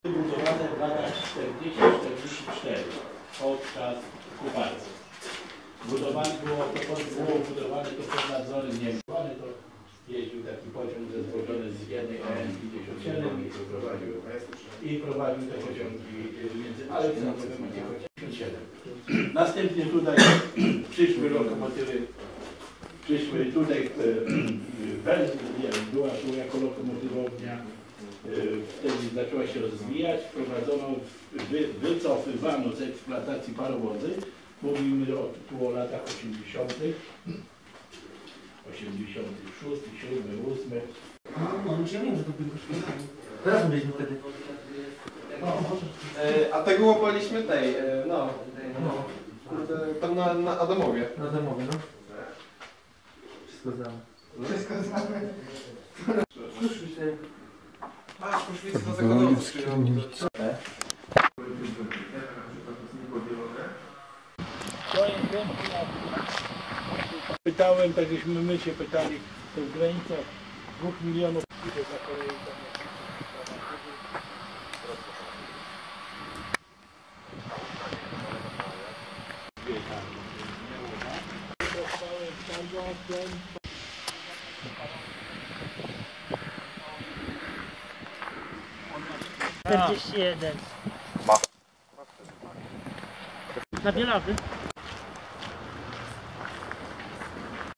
Budowane w latach 40-44 podczas okupacji. Budowane było budowane to pod nadzorem Niemców. To jeździł taki pociąg zezwolony z Wieny EN-57 i prowadził te pociągi między Aleksandrowem a 57. Następnie tutaj przyszły lokomotywy, tutaj była tu jako lokomotywownia. Wtedy zaczęła się rozwijać, wprowadzono, wycofywano z eksploatacji parowozy. Mówimy tu o latach 80., 86, 7, 8. No, już ja wiem, że to było szkolenie. Teraz byliśmy wtedy. A tego łapaliśmy tej, tam na Adamowie. Na Adamowie, no. Wszystko znamy. Wszystko znamy. Słyszę. A, poszliśmy do zagadowcy. Pytałem, tak jakśmy my się pytali, to w granicach 2 milionów za Koreę. Ma. Na Bielawy.